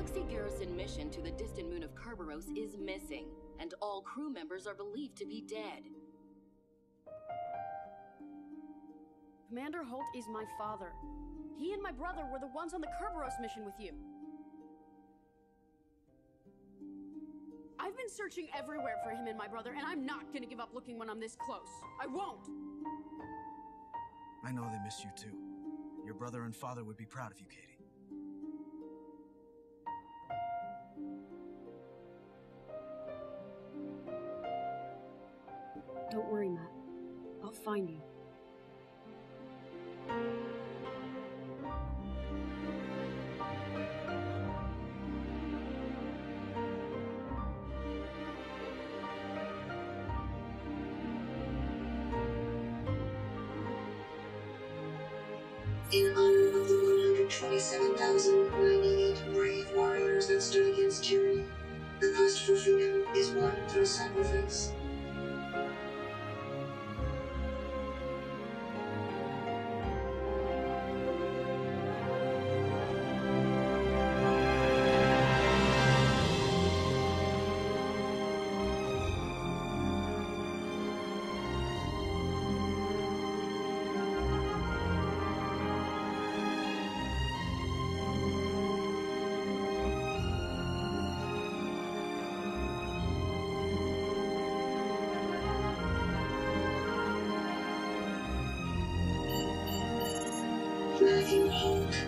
Galaxy Garrison mission to the distant moon of Kerberos is missing, and all crew members are believed to be dead. Commander Holt is my father. He and my brother were the ones on the Kerberos mission with you. I've been searching everywhere for him and my brother, and I'm not gonna give up looking when I'm this close. I won't! I know they miss you too. Your brother and father would be proud of you, Katie. Don't worry, Matt. I'll find you. In honor of the 127,098 brave warriors that stood against tyranny, the quest for freedom is won through sacrifice. Matthew Holt.